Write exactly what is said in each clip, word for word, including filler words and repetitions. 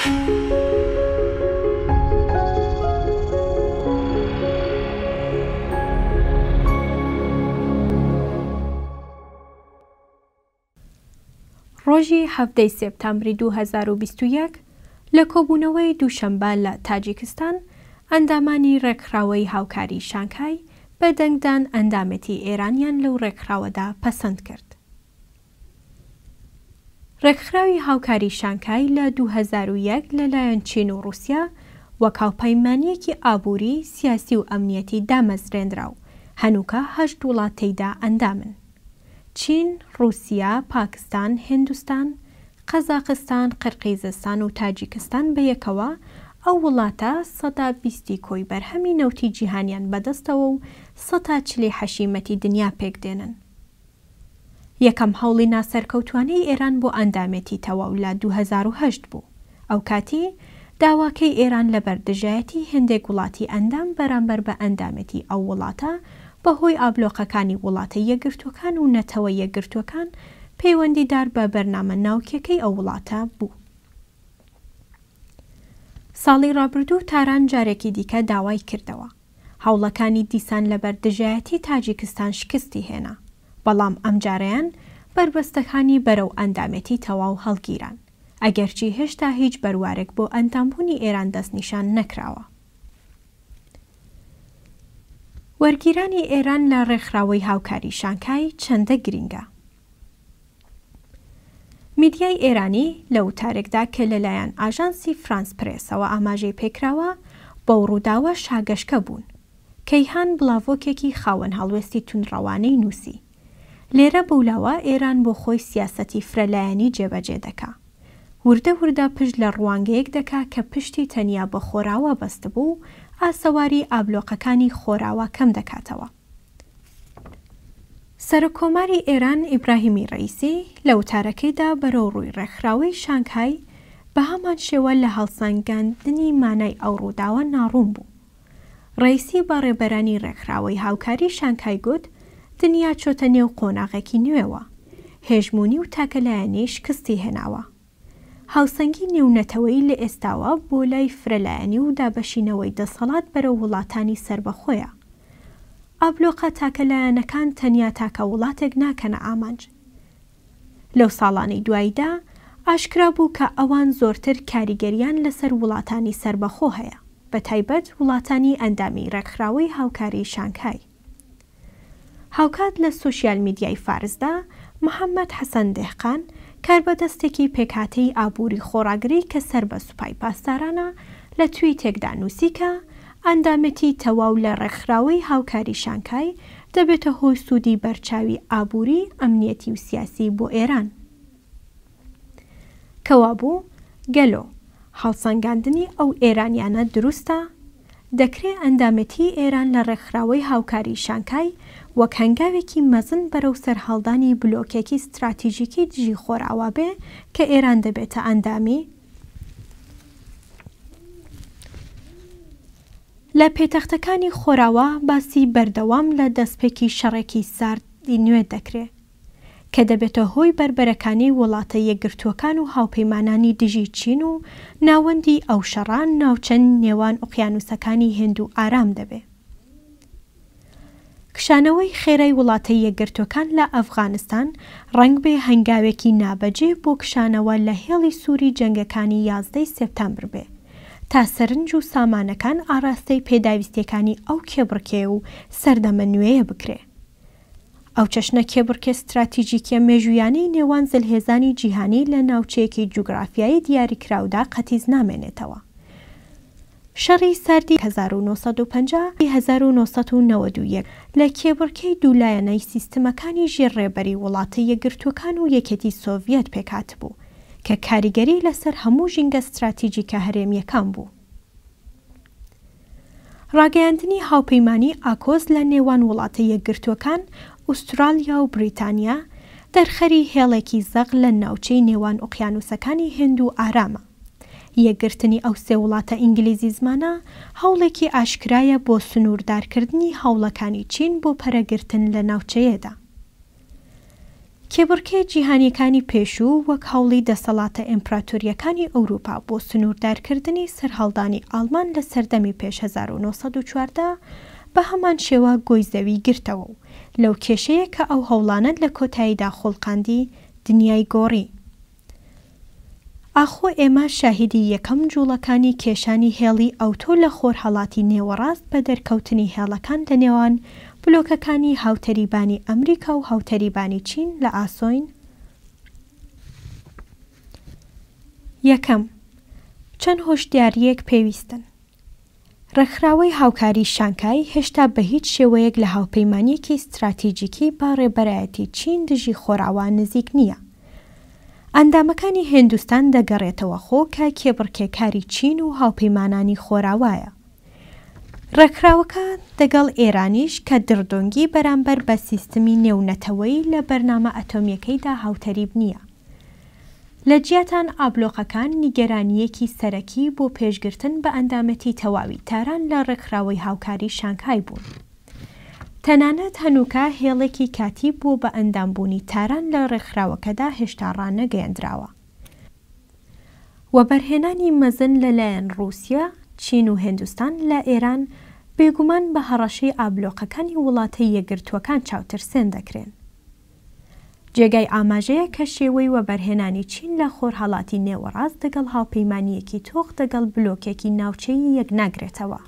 ڕۆژی هەفتەی سێپتەمبری دوو هەزار و بیست و یەک لە کۆبوونەوەی دووشەمبە لە تاجیکستان ئەندامانی ڕێکخراوەی هاوکاری شانگهای بە دەنگدان ئەندامەتی ئێرانیان لەو ڕێکخراوەدا پەسەند کرد. ڕێکخراوی هاوکاری شانگهای لە دوو هەزار و یەک لەلایەن چین و رووسیا وەک هاوپەیمانیەکی ئابووری، سیاسی و ئەمنیەتی دامەزرێنرا و هەنووکە هەشت وڵات تێیدا ئەندامن: چین، رووسیا، پاکستان، هیندستان، قەزاقستان، قرقیزستان و تاجیکستان بەیەکەوە ئەو وڵاتە سەدا بیستی کۆی بەرهەمی نەوتی جیهانیان بەدەستەوە و سەدا چلی حەشیمەتی دنیا پێکدێنن. یەکەم هەوڵی ناسەرکەوتوانەی ئێران بۆ ئەندامەتی تەواو لە دوو هەزار و هەشت بوو. ئەو کاتی داواکەی ئێران لە بەردەژایەتی هێندێک وڵاتی ئەندام بەرامبەر بە ئەندامەتی ئەو وڵاتە بەهۆی ئابلۆقەکانی وڵاتە یەکگرتووەکان و نەتەوە یەکگرتووەکان پەیوەندیدار بە بەرنامە ناوکیەکەی ئەو وڵاتە بوو. ساڵی ڕابردوو تاران جارێکی دیکە داوای کردەوە. هەوڵەکانی دیسان لە بەردەژایەتی تاجیکستان شکستی هێنا، بەڵام ئەم جارەیان بربەستەکانی بەرەو ئەندامەتی تەواو هەڵگیران، ئەگەرچی هێشتا هیچ بەروارێک بۆ ئەندامبوونی ئێران دەستنیشان نەکراوە. وەرگیرانی ئێران لە ڕێکخراوەی هاوکاری شانگهای چەندە گرینگە. میدیای ئێرانی لە وتارێکدا کە لەلایەن ئاژانسی فرانس پرێسەوە ئاماژەی پێکراوە بەو ڕووداوە شاگەشکە بوون. کەیهان بڵاڤۆکێکی خاوەن هەڵوێستی تونڕەوانەی نووسی. لێرە بەولاوە ئێران بۆ خۆی سیاسەتی فرەلایەنی جێبەجێ دەکا. وردە وردە پشت لە ڕوانگەیەک دەکا کە پشتی تەنیا بە خۆراوە بەست بوو، ئاسەواری ئابلۆقەکانی خۆراوە کەم دەکاتەوە. سەرۆکۆماری ئێران ئیبراهیمی ڕەئیسی لە وتارەکەیدا بەرەو ڕووی ڕێکخراوەی شانگهای بە هەمان شێوە لە هەڵسەنگاندنی مانای ئەو ڕووداوە ناڕوون بوو. ڕەئیسی بە ڕێبەرانی ڕێکخراوەی هاوکاری شانگهای گوت دنیا چۆتە نێو قۆناغێکی نوێوە، هێژمونی و تاکەلایەنی شکستی هێناوە. هاوسەنگی نێونەتەوەی لە ئێستاوە بۆ لای فرەلایەنی و دابەشینەوەی دەسەڵات بەرەو وڵاتانی سربەخۆیە. ئابلۆقە تاکەلایەنەکان تەنیا تاکە وڵاتێک ناکەنە ئامانج. لەو ساڵانی دواییدا ئاشکرا بوو کە ئەوان زۆرتر کاریگەریان لەسەر وڵاتانی سربەخۆ هەیە، بە تایبەت وڵاتانی ئەندامی ڕێکخراوەی هاوکاری شانگهای. هاوکات لە سۆشیال میدیای فارسدا محەممەد حەسەن دێحقان کاربەدەستێکی پێکهاتەی ئابووری خۆڕاگری کە سەر بە سوپای پاسدارانە لە تویتێکدا نووسی کە ئەندامەتی تەواو لە ڕێکخراوەی هاوکاری شانگهای دەبێتە هۆی سوودی بەرچاوی ئابووری، ئەمنیەتی و سیاسی بۆ ئێران. کەوا بوو گەلۆ هەڵسەنگاندنی ئەو ئێرانیانە دروستە؟ دەکرێت ئەندامەتی ئێران لە ڕێکخراوەی هاوکاری شانگهای وەک هەنگاوێکی مەزن بەرەو سەرهەڵدانی بلۆکێکی ستراتیژیکی دژی خۆراوە بێ کە ئێران دەبێتە ئەندامی؟ لە پێتەختەکانی خۆراوە باسی بەردەوام لە دەستپێکی شەڕێکی ساردی نوێ دەکرێت کە دەبێتە هۆی بربەرەکانی وڵاتە یەکگرتووەکان و هاوپەیمانانی دژی چین و ناوەندی ئەو شەڕان ناوچەند نێوان ئوقیانوسەکانی هیند و ئارام دەبێت. کشانەوەی خێرای وڵاتە یەکگرتووەکان لە ئەفغانستان ڕەنگ بێ هەنگاوێکی نابەجێ بۆ کشانەوە لە هێڵی سووری جەنگەکانی یازدەی سێپتەمبر بێ تا سەرنج و سامانەکان ئاراستەی پێداویستیەکانی ئەو کێبڕکێ و سەردەمە نوێیە بکرێ. ئەو چەشنە کێبڕکێ ستراتیژیکیە مێژویانەی نێوان زلهێزانی جیهانی لە ناوچەیەکی جوگرافیایی دیاریکراودا قەتیز نامێنێتەوە. شەڕی ساردی هەزار و نۆ سەد و پەنجا هەزار و نۆ سەد و نەوەد و یەک لە کێبڕکەی دوولایەنەی سیستەمەکانی ژێرڕێبەری وڵاتە یەکگرتووەکان و یەکێتی سۆڤیەت پێکات بوو کە کاریگەری لەسەر هەموو ژینگە استراتیژیکە هەرێمیەکان بوو. ڕاگەیاندنی هاوپەیمانی ئاکۆز لە نێوان وڵاتە یەکگرتووەکان ئوسترالیا و بریتانیا دەرخەری هێڵێکی زەق لە ناوچەی نێوان ئوقیانوسەکانی هیند و ئارامە. یەکگرتنی ئەو سێ وڵاتە ئینگلیزی زمانە هەوڵێکی ئاشکرایە بۆ سنووردارکردنی هەوڵەکانی چین بۆ پەرەگرتن لە ناوچەیەدا. کێبڕکێ جیهانیەکانی پێشوو وەک هەوڵی دەسەڵاتە ئیمپراتۆریەکانی ئەوروپا بۆ سنووردارکردنی سەرهەڵدانی ئاڵمان لە سەردەمی پێش هەزار و نۆ سەد و چواردە بە هەمان شێوە گۆی زەوی گرتەوە و لەو کێشەیە کە ئەو هەوڵانە لە کۆتاییدا خۆڵقاندی دنیای گۆڕی. ئاخۆ ئێمە شاهیدی یەکەم جوڵەکانی کێشانی هێڵی ئەوتۆ لە خۆرهەڵاتی نێوەڕاست بە دەرکەوتنی هێڵەکان لە نێوان بلۆکەکانی هاوتەریبانی ئەمریکا و هاوتەریبانی چین لە ئاسۆین. یەکەم، چەند هۆشداریەک پێویستن. ڕێکخراوەی هاوکاری شانگهای هێشتا بە هیچ شێوەیەک لە هاوپەیمانیەکی استراتیجیکی با ڕێبەرایەتی چین دژی خۆراوە نزیک نییە. ئەندامەکانی هێندوستان دەگەڕێتەوە خۆ کە کێبڕکێکاری چین و هاوپەیمانانی خۆراوایە. ڕێکخراوەکە دەگەڵ ئێرانیش کە دڕدۆنگی بەرامبەر بە سیستمی نێونەتەوەی لە بەرنامە ئەتۆمیەکەیدا هاوتەریب نییە. لە جیاتان ئابلۆقەکان نیگەرانیەکی سەرەکی بۆ پێشگرتن بە ئەندامەتی تەواوی تاران لە ڕێکخراوەی هاوکاری شانگهای بوون. تەنانەت هەنووکە هێڵێکی کاتی بۆ بە ئەندامبوونی تاران لە ڕێکخراوەکەدا هێشتا ڕانەگەیەندراوە. وەبەرهێنانی مەزن لەلایەن ڕووسیا، چین و هێندوستان لە ئێران بێگومان بە هەڕەشەی ئابلۆقەکانی وڵاتە یەکگرتووەکان چاوترسێن دەکرێن. جێگای ئاماژەیە کە شێوەی وەبەرهێنانی چین لە خۆرهەڵاتی نێوەڕاست دەگەڵ هاوپەیمانیەکی تۆق دەگەڵ بلۆکێکی ناوچەیی یەک ناگرێتەوە.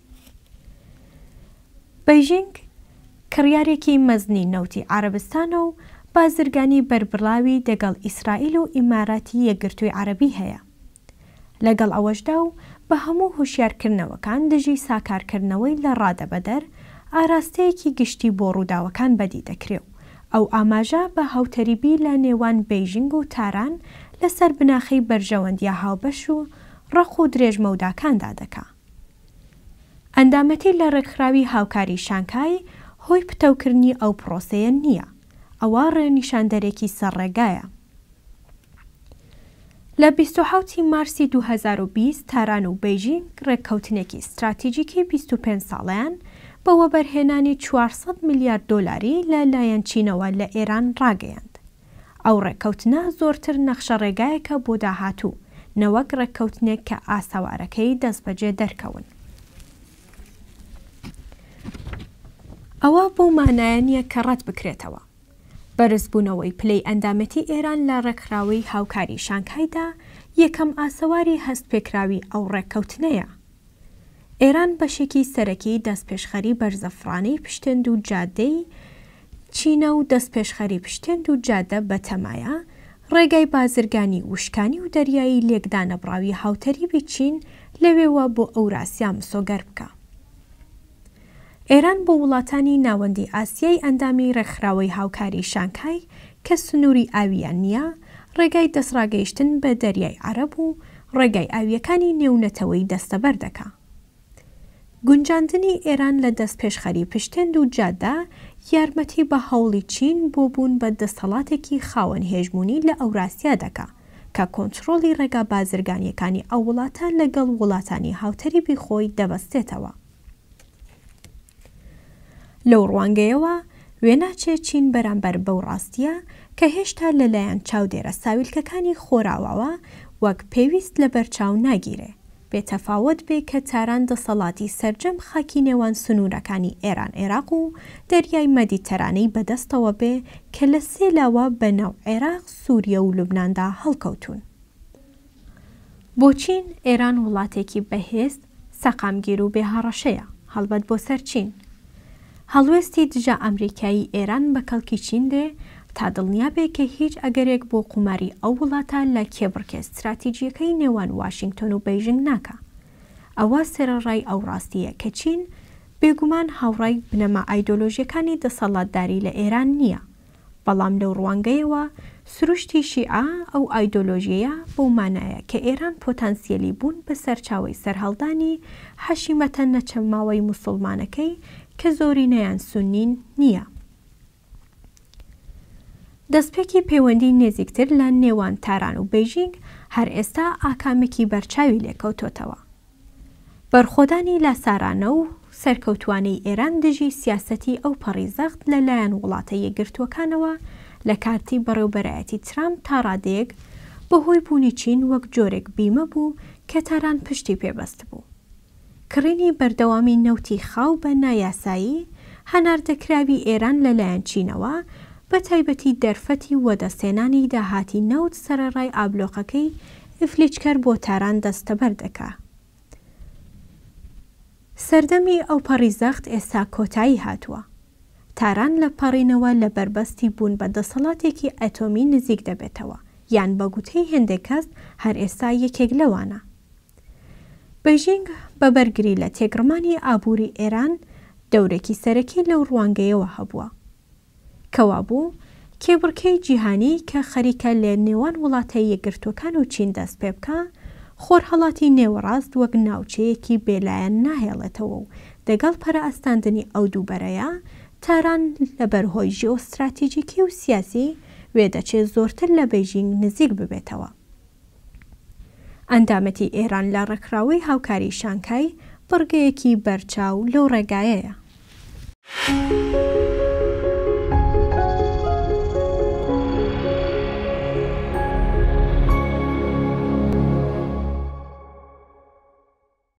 بەیژینگ کڕیارێکی مەزنی نەوتی عەرەبستانە و بازرگانی بەربڵاوی دەگەڵ ئیسرائیل و ئیماراتی یەکگرتووی عەرەبی هەیە. لەگەڵ ئەوەشدا و بە هەموو هوشیارکردنەوەکان دژی ساکارکردنەوەی لە ڕادەبەدەر ئاراستەیەکی گشتی بۆ ڕووداوەکان بەدی دەکرێت و ئەو ئاماژە بە هاوتەریبی لە نێوان بەیژینگ و تاران لەسەر بناخی بەرژەوەندیە هاوبەش و ڕەق و درێژمەوداکاندا دەکا. ئەندامەتی لە ڕێکخراوی هاوکاری شانگهای هۆی پتەوکردنی ئەو پرۆسەیە نییە، ئەوە ڕێنیشاندەرێکی سەرڕێگایە. لە بیست و حەوتی مارسی دوو هەزار و بیست تاران و بەیژینگ ڕێککەوتنێکی استراتیجیکی بیست و پێنج ساڵەیان بە وەبەرهێنانی چوارسەد میلیارد دۆلاری لە لایەن چینەوە لە ئێران ڕاگەیاند. ئەو ڕێککەوتنە زۆرتر نەخشە ڕێگایەکە بۆ داهاتوو نەوەک ڕێککەوتنێک کە ئاساوارەکەی دەست بەجێ دەرکەون. ئەوە بۆ مانایەنیە کە ڕەت بکرێتەوە. بەرزبوونەوەی پلەی ئەندامەتی ئێران لە ڕێکخراوەی هاوکاری شانگهایدا یەکەم ئاسەواری هەستپێکراوی ئەو ڕێککەوتنەیە. ئێران بەشێکی سەرەکی دەستپێشخەری بەرزەفرانەی پشتێند و جادەی چینە و دەستپێشخەری پشتێند و جادە بەتەمایە ڕێگای بازرگانی وشکانی و دەریایی لێکدانەبڕاوی هاوتەریبی چین لەوێوە بۆ ئەوراسیا مسۆگەر بکە. ئێران بۆ وڵاتانی ناوەندی ئاسیای ئەندامی ڕێکخراوەی هاوکاری شانگهای کە سنووری ئاویان نییە ڕێگای دەستڕاگەیشتن بە دەریای عەرەب و ڕێگای ئاویەکانی نێونەتەوەی دەستەبەر دەکا. گونجاندنی ئێران لە دەستپێشخەری پشتێند و جادە یارمەتی بە هەوڵی چین بۆ بوون بە دەسەڵاتێکی خاوەن هێژمونی لە ئەوراسیا دەکا کە کۆنتڕۆڵی ڕێگا بازرگانیەکانی ئەو وڵاتە لەگەڵ وڵاتانی هاوتەریبی خۆی دەبەستێتەوە. لەو ڕوانگەیەوە وێناچێ چین بەرامبەر بەو ڕاستیە کە هێشتا لەلایەن چاودێرە ساویلکەکانی خۆراوەوە وەک پێویست لە بەرچاو ناگیرێ، بێتەفاوت بێ کە تاران دەسەڵاتی سەرجەم خاکی نێوان سنوورەکانی ئێران عێراق و دەریای مەدیتەرانەی بەدەستەوە بێ کە لە سێ لاوە بەناو عێراق، سووریە و لوبناندا هەڵکەوتون. بۆ چین ئێران وڵاتێکی بەهێز، سەقامگیر و بێهەڕەشەیە، هەڵبەت بۆ سەر چین. هەڵوێستی دژە ئەمریکایی ئێران بە کەڵکی چین دێ تا دڵنیا بێ کە هیچ ئەگەرێک بۆ قوماری ئەو وڵاتە لە کێبڕکێ استراتیجیەکەی نێوان واشنگتن و بەیژینگ ناکە. ئەوە سێرەڕای ئەو ڕاستیە کە چین بێگومان هاوڕای بنەما ئایدۆلۆژیەکانی دەسەڵاتداری لە ئێران نییە، بەڵام لەو ڕوانگەیەوە سروشتی شیعە ئەو ئایدۆلۆژیەیە بۆ مانایە کە ئێران پۆتانسیەلی بوون بە سەرچاوەی سەرهەڵدانی حەشیمەتە نەچەماوەی موسڵمانەکەی کە زۆرینەیان سوننین نییە. دەستپێکی پەیوەندی نێزیکتر لە نێوان تاران و بەیژینگ هەر ئێستا ئاکامێکی بەرچاوی لێکەوتۆتەوە. بەرخۆدانی لاسارانە و سەرکەوتوانەی ئێران دژی سیاسەتی ئەو پەڕی زەخت لەلایەن وڵاتە یەکگرتووەکانەوە لە کاتی بەڕێوەبەرایەتی ترامپ تا ڕادەیەک بەهۆی بوونی چین وەک جۆرێک بیمە بوو کە تاران پشتی پێبەست بوو. کڕینی بەردەوامی نەوتی خاو بە نایاسایی هەناردەکراوی ئێران لەلایەن چینەوە بە تایبەتی دەرفەتی وەدەستێنانی داهاتی نەوت سەرەڕای ئابلۆقەکەی ئفلیچکەر بۆ تاران دەستەبەر دەکا. سەردەمی ئەو پەڕی زەخت ئێستا کۆتایی هاتووە. تاران لە پەڕینەوە لە بربەستی بوون بە دەسەڵاتێکی ئەتۆمی نزیک دەبێتەوە، یان بە گوتەی هێندێک کەس هەر ئێستا یەکێک لەوانە. بەیژینگ بەبەرگری لە تێگڕمانی ئابووری ئێران دەورێکی سەرەکی لەو ڕوانگەیەوە هەبووە، کەوا بوو کێبڕکەی جیهانی کە خەریکە لە نێوان وڵاتە یەکگرتووەکان و چین دەست پێ بکە، خۆرهەڵاتی نێوەڕاست وەک ناوچەیەکی بێلایەن ناهێڵێتەوە و دەگەڵ پەرەئەستاندنی ئەو دووبەرەیە تاران لە بەرهۆی ژیئۆستراتیجیکی و سیاسی وێدەچێت زۆرتر لە بەیژینگ نزیک ببێتەوە. ئەندامەتی ئێران لە ڕێکخراوەی هاوکاری شانگهای بڕگەیەکی بەرچاو لەو ڕێگایەیە.